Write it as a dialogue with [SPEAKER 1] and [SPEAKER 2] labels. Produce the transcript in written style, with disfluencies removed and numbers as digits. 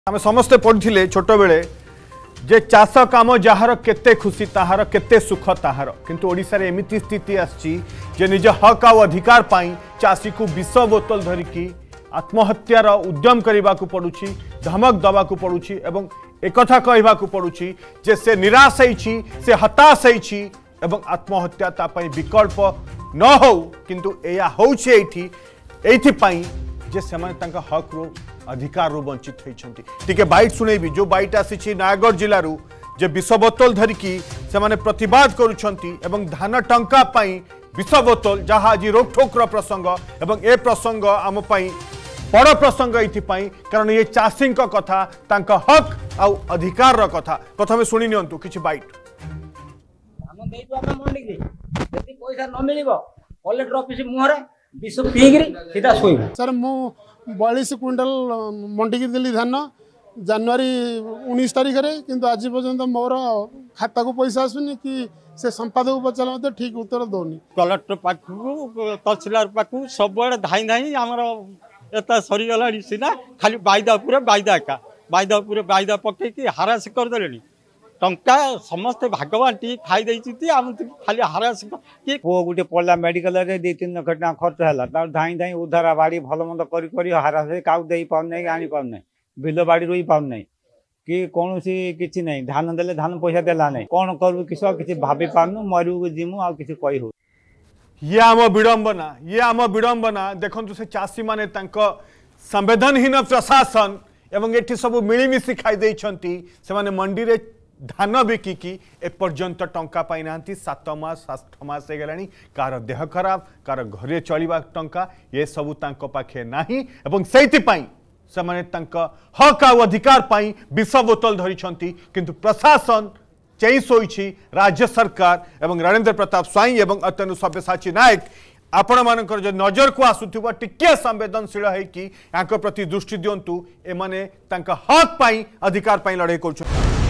[SPEAKER 1] आम समस्ते पढ़ी छोट बेले जे चाष काम जार केते खुशी ताहार केते सुख ताहार किंतु ओडिशा रे एमिति स्थिति आछि जे निज हक आ अधिकार पाई चाषी को विष बोतल धरिकी आत्महत्यार उद्यम करने को पड़ुछि, धमक दबा को पड़ुछि एवं एकथा कहबा को पड़ुछि जे से निराश होइछि, से हताश होइछि एवं आत्महत्या ता पई विकल्प न हो किंतु एया होछि एथि पई जे सेमाने तांका हक रो अधिकार रो वंचित होइछंती। टिके बाइट सुनेबी जो बाइट आसी नयागढ़ जिल्ला रू जे विष बोतल धरिकी सेमाने प्रतिवाद करूछंती एवं धान टंका पई विष बोतल जहाँ आज रोकठोकर प्रसंग एवं ए प्रसंग आम पई बड़ प्रसंग ये कारण ये चाषी कथा तांका हक आउ अधिकार रो कथा प्रथमे सुनी नियंतु किछि बाइट।
[SPEAKER 2] पैसा न मिलिबो कलेक्टर ऑफिस मुहरे विष पीगिरी सीधा सोइबो
[SPEAKER 3] सर मु 42 क्विंटल मंडी देली धान जनवरी 19 तारिख रे किंतु आज पर्यंत मोर खाता को पैसा आसुनी कि से संपादक पचार मत ठीक उत्तर दौनी
[SPEAKER 4] कलेक्टर पाखु तहसीलदार पाखु सब धाई धाई आमर एत सरीगला सीना खाली बायदा पकईकि हारास करदे टंका समस्ते भागवान खाई खाली हारास कि
[SPEAKER 5] पुओ गोटे पड़ा मेडिकल 2-3 लाख टका खर्च है धाई धाई उधार बाड़ी भल मंद कर हारास क्या दे पाना आनी पाना बिल बाड़ी रोई पाना कि कौन किसी नहीं धान देले धान पैसा देला नहीं कौन करू किसी भाभी पारनु मरु जीमु आ किसी कही हो
[SPEAKER 1] ये आम विडंबना देखु से चाषी माने संवेदनहीन प्रशासन एवं एठी सब मिलमिशि खाई देइछंती सेमाने मंडी रे धान बिकिकी एपर्यंत टंका पाई नांती 7 मास 8 मास हो गलानी कार देह खराब कार घरे चलिबा टंका ये सबू तांको पाखे नाही एवं सेति पाई सेमाने तांका हक आ अधिकार पाई विष बोतल धरिछंती किंतु प्रशासन चई सोईछि राज्य सरकार एवं रणेंद्र प्रताप स्वाई एवं अतनु सब्यसाची नायक आपण मानकर जो नजर को आसुथिबा टिके संवेदनशील है कि यांको प्रति दृष्टि दियंतु एमाने तांका हक पाई अधिकार पाई लड़ाई करछन।